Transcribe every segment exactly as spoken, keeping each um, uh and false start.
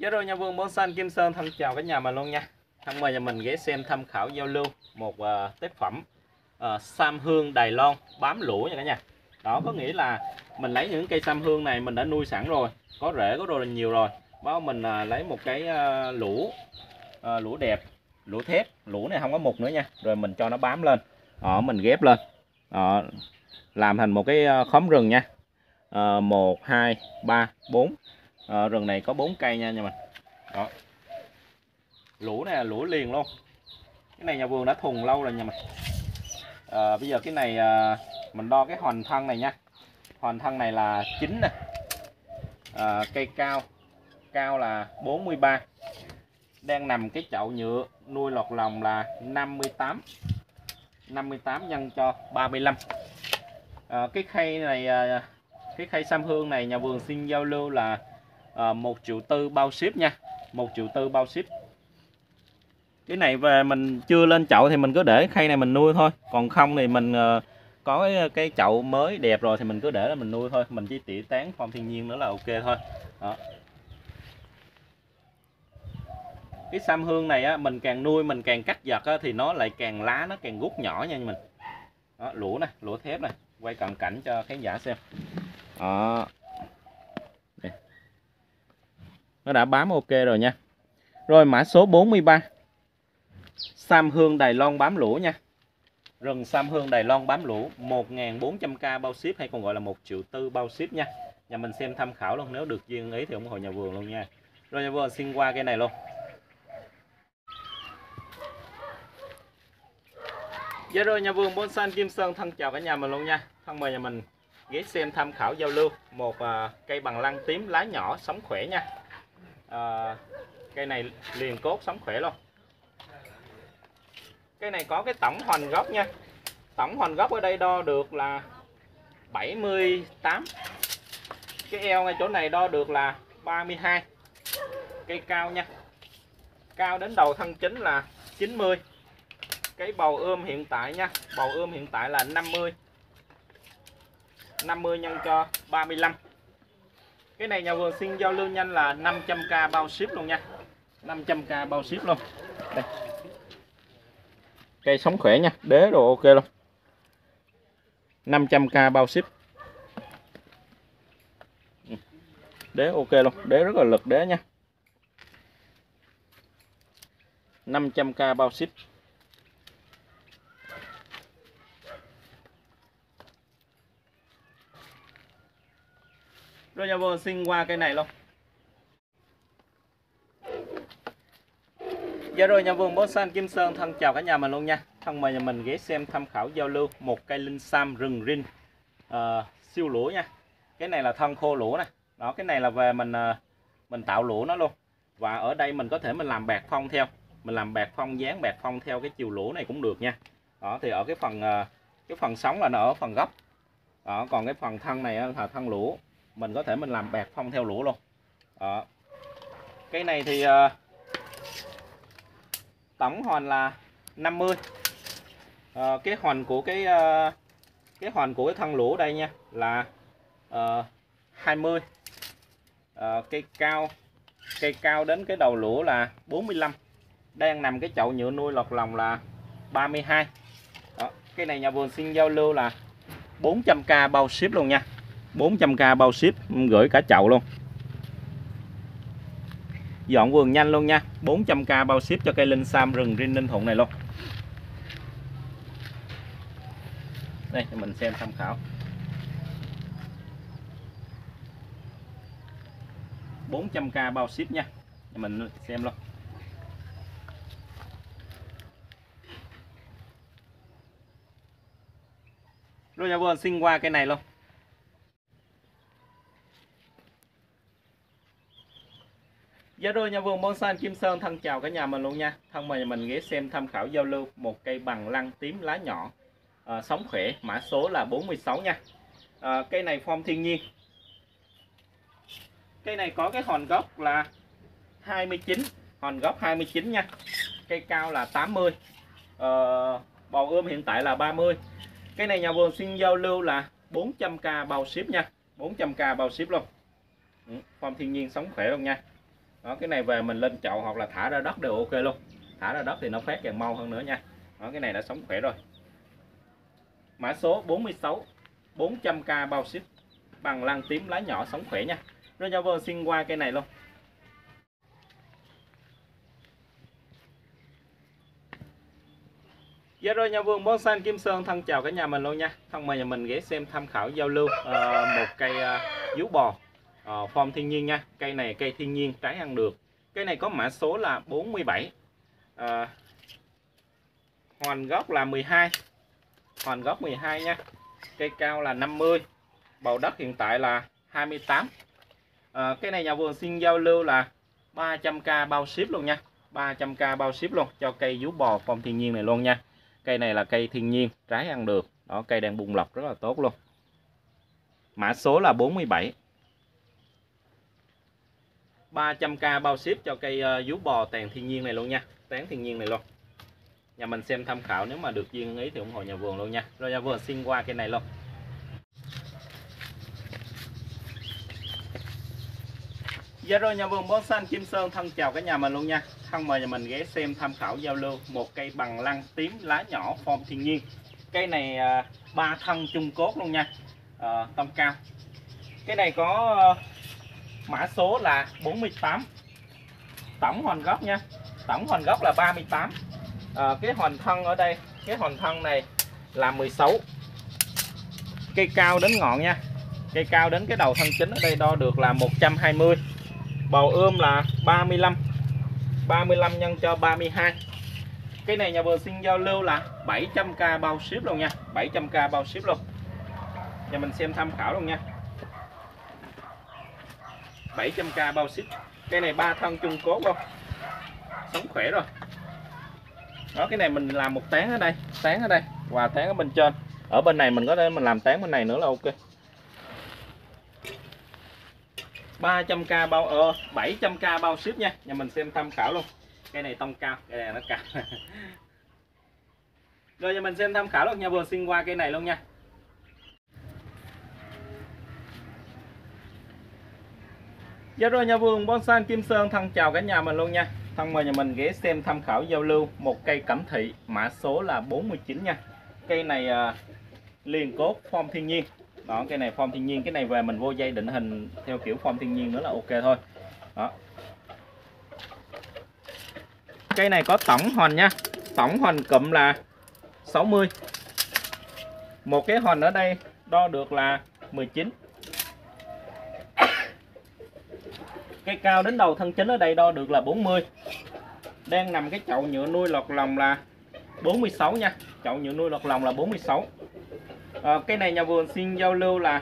Dạ rồi, nhà vườn bonsai Kim Sơn thân chào cả nhà mình luôn nha. Thân mời nhà mình ghé xem tham khảo giao lưu một uh, tác phẩm uh, sam hương Đài Loan bám lũa nha cả nhà. Đó có nghĩa là mình lấy những cây sam hương này mình đã nuôi sẵn rồi, có rễ có rồi nhiều rồi. Đó mình uh, lấy một cái uh, lũa uh, lũa đẹp, lũa thép, lũa này không có mục nữa nha. Rồi mình cho nó bám lên. Đó mình ghép lên. Đó, làm thành một cái khóm rừng nha. Uh, một, hai, ba, bốn. À, rừng này có bốn cây nha nhà mình. Đó. Lũa này là lũa liền luôn. Cái này nhà vườn đã thùng lâu rồi nhà mình. À, bây giờ cái này à, mình đo cái hoành thân này nha. Hoành thân này là chín nè. À, cây cao cao là bốn mươi ba. Đang nằm cái chậu nhựa nuôi lọt lòng là năm mươi tám. năm mươi tám nhân cho ba mươi lăm. À, cái khay này à, cái khay sam hương này nhà vườn xin giao lưu là À, một triệu tư bao ship nha. Một triệu tư bao ship. Cái này về mình chưa lên chậu thì mình cứ để khay này mình nuôi thôi. Còn không thì mình uh, có cái, cái chậu mới đẹp rồi thì mình cứ để là mình nuôi thôi. Mình chỉ tỉa tán form thiên nhiên nữa là ok thôi. Đó. Cái sam hương này á, mình càng nuôi mình càng cắt giật á, thì nó lại càng lá nó càng rút nhỏ nha mình. Đó, lũa nè, lũa thép này, quay cận cảnh cho khán giả xem. Đó. Nó đã bám ok rồi nha. Rồi mã số bốn mươi ba. Sam hương Đài Loan bám lũa nha. Rừng sam hương Đài Loan bám lũa một nghìn bốn trăm k bao ship hay còn gọi là một triệu tư bao ship nha. Nhà mình xem tham khảo luôn, nếu được duyên ý thì ủng hộ nhà vườn luôn nha. Rồi nhà vườn xin qua cây này luôn. Dạ rồi, nhà vườn bonsai Kim Sơn thân chào cả nhà mình luôn nha. Thân mời nhà mình ghé xem tham khảo giao lưu một uh, cây bằng lăng tím lá nhỏ sống khỏe nha. À, cây này liền cốt sống khỏe luôn. Cây này có cái tổng hoành gốc nha. Tổng hoành gốc ở đây đo được là bảy mươi tám. Cái eo ngay chỗ này đo được là ba mươi hai. Cây cao nha. Cao đến đầu thân chính là chín mươi. Cái bầu ươm hiện tại nha, bầu ươm hiện tại là năm mươi. năm mươi nhân cho ba mươi lăm. Cái này nhà vườn xin giao lưu nhanh là năm trăm k bao ship luôn nha. năm trăm k bao ship luôn. Đây. Cây sống khỏe nha, đế đồ ok luôn. năm trăm k bao ship. Đế ok luôn, đế rất là lực đế nha. năm trăm k bao ship. Rồi nhà vườn xin qua cây này luôn. Dạ rồi, nhà vườn bonsai Kim Sơn thân chào cả nhà mình luôn nha. Thân mời nhà mình ghé xem tham khảo giao lưu một cây linh sam rừng rin uh, siêu lũa nha. Cái này là thân khô lũa nè. Đó, cái này là về mình uh, mình tạo lũa nó luôn. Và ở đây mình có thể mình làm bạc phong theo. Mình làm bạc phong, dán bạc phong theo cái chiều lũa này cũng được nha. Đó thì ở cái phần uh, cái phần sống là nó ở phần gốc. Đó, còn cái phần thân này là thân lũa. Mình có thể mình làm bạc phong theo lũa luôn. Đó. Cái này thì uh, tổng hoành là năm mươi. Uh, cái hoành của cái uh, cái hoành của cái thân lũa đây nha là uh, hai mươi. Uh, cây cao cây cao đến cái đầu lũa là bốn mươi lăm. Đang nằm cái chậu nhựa nuôi lọt lòng là ba mươi hai. Đó. Cái này nhà vườn xin giao lưu là bốn trăm k bao ship luôn nha. bốn trăm k bao ship, gửi cả chậu luôn. Dọn vườn nhanh luôn nha. bốn trăm k bao ship cho cây linh sam rừng rin Ninh Thuận này luôn. Đây mình xem tham khảo. bốn trăm k bao ship nha. Mình xem luôn. Rồi nhà vườn xin qua cây này luôn. Dạ rồi, nhà vườn bonsai Kim Sơn thân chào cả nhà mình luôn nha. Thân mời nhà mình ghé xem tham khảo giao lưu một cây bằng lăng tím lá nhỏ à, sống khỏe, mã số là bốn mươi sáu nha. À, cây này form thiên nhiên. Cây này có cái hòn gốc là hai mươi chín, hòn gốc hai mươi chín nha. Cây cao là tám mươi. À, bầu ươm hiện tại là ba mươi. Cây này nhà vườn xin giao lưu là bốn trăm k bao ship nha. bốn trăm k bao ship luôn. Ừ, form thiên nhiên sống khỏe luôn nha. Đó, cái này về mình lên chậu hoặc là thả ra đất đều ok luôn. Thả ra đất thì nó phát càng mau hơn nữa nha. Đó, cái này đã sống khỏe rồi. Mã số bốn mươi sáu, bốn trăm k bao ship, bằng lăng tím lá nhỏ sống khỏe nha. Rồi cho Vương xin qua cây này luôn. Dạ rồi nhà vườn bonsai Kim Sơn thân chào cả nhà mình luôn nha. Thân mời nhà mình ghé xem tham khảo giao lưu uh, một cây uh, vú bò uh, form thiên nhiên nha. Cây này cây thiên nhiên, trái ăn được. Cây này có mã số là bốn mươi bảy. Uh, hoành gốc là mười hai. Hoành gốc mười hai nha. Cây cao là năm mươi. Bầu đất hiện tại là hai mươi tám. Uh, cây này nhà vườn xin giao lưu là ba trăm k bao ship luôn nha. ba trăm k bao ship luôn cho cây vú bò form thiên nhiên này luôn nha. Cây này là cây thiên nhiên, trái ăn được. Đó, cây đang bung lọc rất là tốt luôn. Mã số là bốn mươi bảy. ba trăm k bao ship cho cây uh, vú bò tàn thiên nhiên này luôn nha. Tán thiên nhiên này luôn. Nhà mình xem tham khảo, nếu mà được duyên ý thì ủng hộ nhà vườn luôn nha. Rồi nhà vườn xin qua cây này luôn. Dạ rồi nhà vườn bonsai Kim Sơn thân chào cả nhà mình luôn nha. Thân mời nhà mình ghé xem tham khảo giao lưu một cây bằng lăng tím lá nhỏ form thiên nhiên. Cây này à, ba thân chung cốt luôn nha. À, tông cao. Cái này có à, mã số là bốn mươi tám. Tổng hoành gốc nha. Tổng hoành gốc là ba mươi tám. À, cái hoành thân ở đây, cái hoành thân này là mười sáu. Cây cao đến ngọn nha. Cây cao đến cái đầu thân chính ở đây đo được là một trăm hai mươi. Bầu ươm là ba mươi lăm. ba mươi lăm nhân cho ba mươi hai. Cái này nhà vườn xin giao lưu là bảy trăm k bao ship luôn nha. bảy trăm k bao ship luôn. Nhà mình xem tham khảo luôn nha. bảy trăm k bao ship. Cái này ba thân chung cốt luôn. Sống khỏe rồi. Đó, cái này mình làm một tán ở đây, tán ở đây và tán ở bên trên. Ở bên này mình có thể mình làm tán bên này nữa là ok. ba trăm k bao ờ, bảy trăm k bao ship nha. Nhà mình xem tham khảo luôn. Cây này tông cao, cây này nó cao. Rồi nhà mình xem tham khảo luôn nha, vừa xin qua cây này luôn nha. Dạ rồi nhà vườn bonsai Kim Sơn thân chào cả nhà mình luôn nha. Thân mời nhà mình ghé xem tham khảo giao lưu một cây cẩm thị, mã số là bốn mươi chín nha. Cây này à, liền cốt form thiên nhiên. Đó, cây này form thiên nhiên, cái này về mình vô dây định hình theo kiểu form thiên nhiên nữa là ok thôi. Đó. Cây này có tổng hoành nha. Tổng hoành cụm là sáu mươi. Một cái hoành ở đây đo được là mười chín. Cây cao đến đầu thân chính ở đây đo được là bốn mươi. Đang nằm cái chậu nhựa nuôi lọt lòng là bốn mươi sáu nha. Chậu nhựa nuôi lọt lòng là bốn mươi sáu. À, cái này nhà vườn xin giao lưu là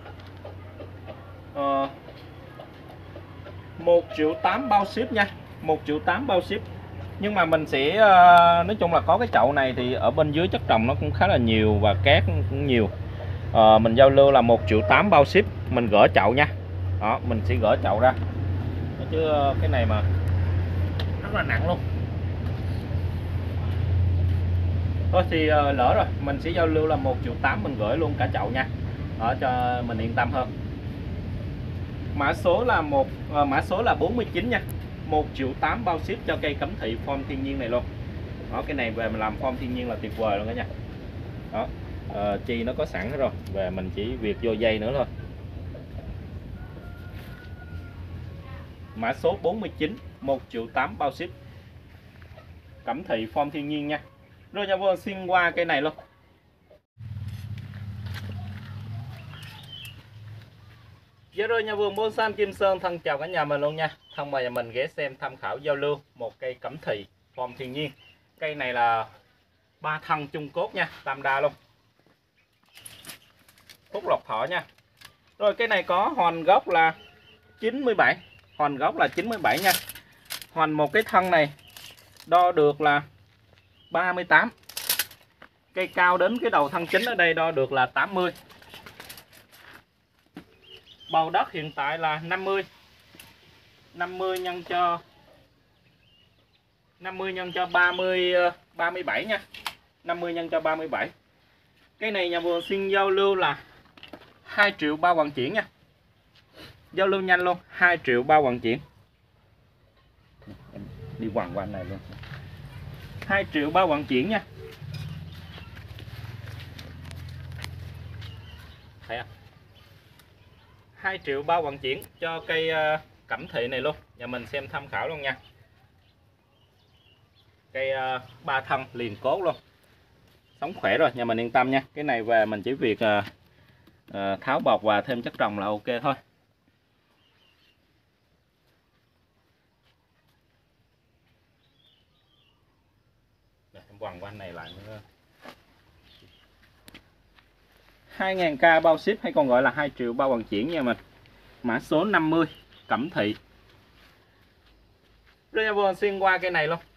uh, một triệu tám bao ship nha. một triệu tám bao ship. Nhưng mà mình sẽ uh, nói chung là có cái chậu này thì ở bên dưới chất trồng nó cũng khá là nhiều và cát cũng nhiều. Uh, mình giao lưu là một triệu tám bao ship. Mình gỡ chậu nha. Đó, mình sẽ gỡ chậu ra. Chứ cái này mà rất là nặng luôn. Thôi thì uh, lỡ rồi, mình sẽ giao lưu là một triệu tám, mình gửi luôn cả chậu nha. Đó, cho mình yên tâm hơn. Mã số là một uh, mã số là bốn mươi chín nha. một triệu tám bao ship cho cây cẩm thị form thiên nhiên này luôn. Đó, cái này về mình làm form thiên nhiên là tuyệt vời luôn đó nha. Đó, uh, chi nó có sẵn hết rồi, về mình chỉ việc vô dây nữa thôi. Mã số bốn mươi chín, một triệu tám bao ship. Cẩm thị form thiên nhiên nha. Rồi nhà vườn xin qua cây này luôn. Dạ rồi nhà vườn bonsai Kim Sơn thân chào cả nhà mình luôn nha. Thân mời nhà mình ghé xem tham khảo giao lưu một cây cẩm thị form thiên nhiên. Cây này là ba thân chung cốt nha, tam đa luôn. Phúc lộc thọ nha. Rồi cái này có hoành gốc là chín mươi bảy. Hoành gốc là chín mươi bảy nha. Hoành một cái thân này đo được là ba mươi tám. Cây cao đến cái đầu thân chính ở đây đo được là tám mươi. Bầu đất hiện tại là năm mươi. năm mươi nhân cho năm mươi nhân cho ba mươi, ba mươi bảy nha. năm mươi nhân cho ba mươi bảy. Cái này nhà vườn xin giao lưu là hai triệu bao vận chuyển nha. Giao lưu nhanh luôn, hai triệu bao vận chuyển. Em đi quằn quanh này luôn. Hai triệu bao vận chuyển nha. Thấy không? hai triệu bao vận chuyển cho cây uh, cẩm thị này luôn. Nhà mình xem tham khảo luôn nha. Cây uh, ba thân liền cốt luôn. Sống khỏe rồi, nhà mình yên tâm nha. Cái này về mình chỉ việc uh, uh, tháo bọc và thêm chất trồng là ok thôi. Để em quằn quanh này lại nữa. hai nghìn k bao ship hay còn gọi là hai triệu bao vận chuyển nha mình. Mã số năm mươi Cẩm thị. Rồi vô xin qua cây này luôn.